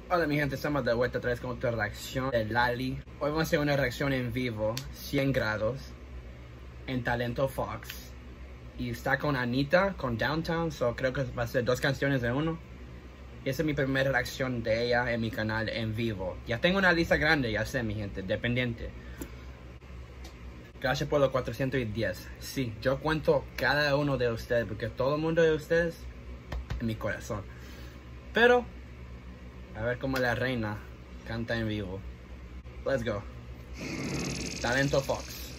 Hola mi gente, estamos de vuelta otra vez con otra reacción de Lali. Hoy vamos a hacer una reacción en vivo, 100 grados, en Talento Fox. Y está con Anitta, con Downtown, so creo que va a ser 2 canciones de uno. Y esa es mi primera reacción de ella en mi canal en vivo. Ya tengo una lista grande, ya sé mi gente, dependiente. Gracias por los 410. Sí, yo cuento cada uno de ustedes, porque todo el mundo de ustedes en mi corazón. Pero a ver cómo la reina canta en vivo. Let's go. Talento Fox.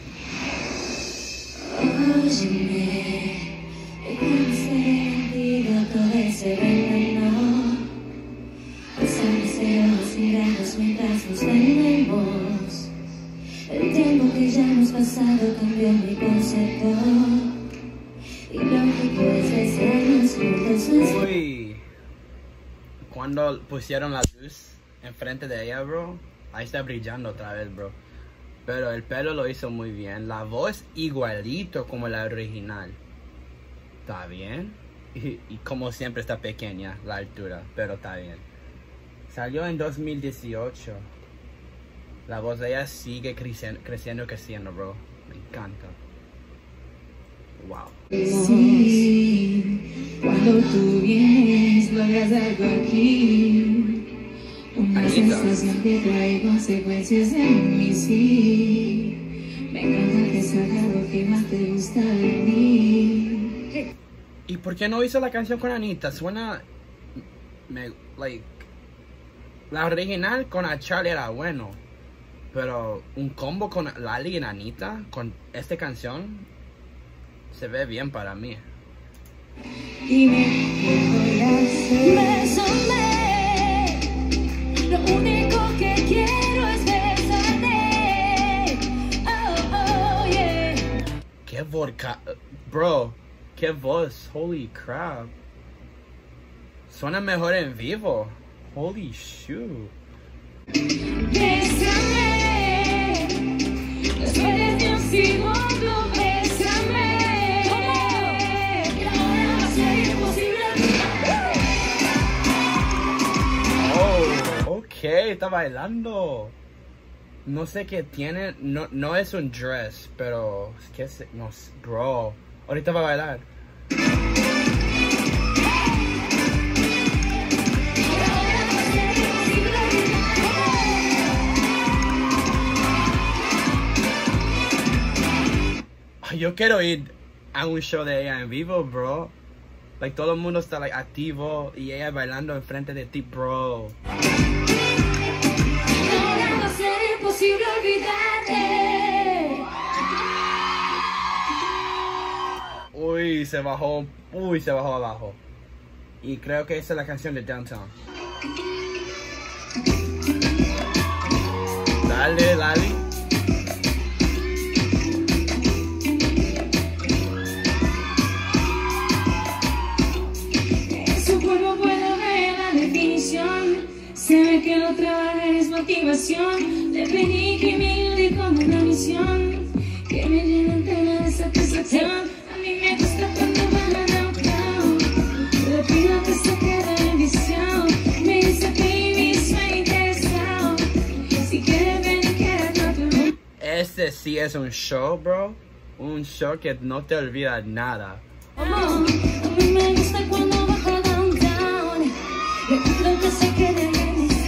Óyeme, sentido todo ese veneno. Pasamos deseos mirados mientras nos tenemos. El tiempo que ya hemos pasado cambió mi concepto. Y lo que puedes hacernos juntos es... Uy. Cuando pusieron la luz enfrente de ella, bro, ahí está brillando otra vez, bro. Pero el pelo lo hizo muy bien. La voz igualito como la original. Está bien. Y como siempre está pequeña la altura, pero está bien. Salió en 2018. La voz de ella sigue creciendo, bro. Me encanta. Wow. Sí, cuando tú vienes, logras algo aquí. Una sensación que trae consecuencias en mí, sí. Me encanta que salga lo que más te gusta de mí. ¿Y por qué no hizo la canción con Anitta? Suena... la original con Achal era bueno. Pero un combo con Lali y Anitta con esta canción se ve bien para mí. Dime qué bésame. Lo único que quiero es besarte. Oh, oh, yeah. Qué vodka, bro. Qué voz, holy crap. Suena mejor en vivo. Holy shoot. Bésame. Después de un segundo, bésame. Ok, está bailando. No sé qué tiene. No es un dress, pero ¿qué es? No, bro. Ahorita va a bailar. Yo quiero ir a un show de ella en vivo, bro. Like, todo el mundo está like activo y ella bailando enfrente de ti, bro. Logrando ser imposible olvidarte. Uy, se bajó abajo. Y creo que esa es la canción de Downtown. Dale, Lali. Se ve que no trabajar es motivación. Le pedí que me ayude con una misión que me llene entera de satisfacción. A mí me gusta cuando baja downtown. Le pido que se quede en visión. Me dice baby, estoy interesado. Si quieres ven y quédate otro. Este sí es un show, bro. Un show que no te olvida nada. A mí me gusta cuando baja downtown. Le pido que se quede en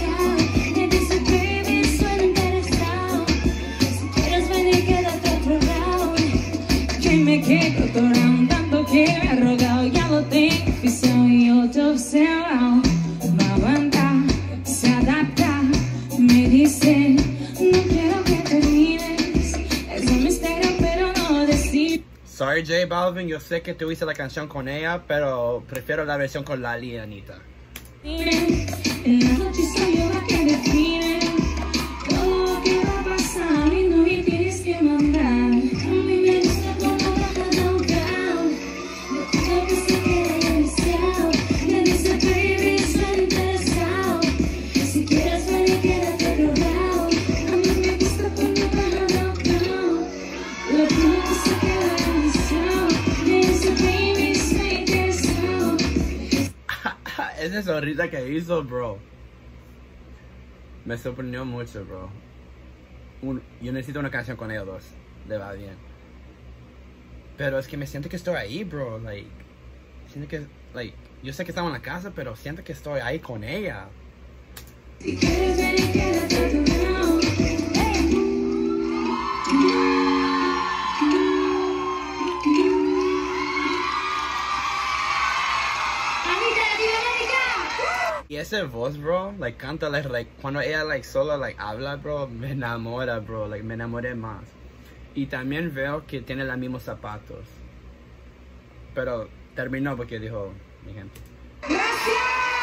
me quedo atorando, tanto que me ha rogado, ya lo tengo oficial y yo te observo. Va a aguantar, se adapta, me dice, no quiero que termines, es un misterio pero no decir. Sorry J Balvin, yo sé que tú hice la canción con ella, pero prefiero la versión con Lali y Anitta. En la noche soy yo la que define todo lo que va a pasar y no me tienes que mandar. A mí me gusta cuando baja downtown. No quiero que se quede iniciado. Me dice baby, estoy interesado. Si quieres ven y quédate drogado. A mí me gusta cuando baja downtown. No quiero que se quede iniciado. Me dice baby, estoy interesado. Esa sonrisa que hizo, bro. Me sorprendió mucho, bro. Yo necesito una canción con ellos dos. Le va bien. Pero es que me siento que estoy ahí, bro. Like, siento que, like, yo sé que estamos en la casa, pero siento que estoy ahí con ella. Si quieres ven y quédate a tu lado. Anita, Latinoamérica. Y esa voz, bro, like, canta, like, cuando ella, like, solo, like, habla, bro, me enamora, bro. Like, me enamoré más. Y también veo que tiene los mismos zapatos. Pero terminó porque dijo, mi gente. Gracias,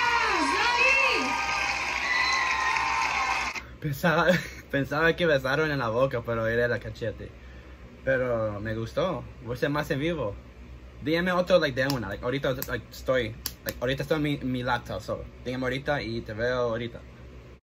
Lali. Pensaba que besaron en la boca, pero era la cachete. Pero me gustó. Voy a ser más en vivo. Dígame otro, like, de una. Like, ahorita, like, ahorita estoy en mi laptop, so. Dígame ahorita y te veo ahorita.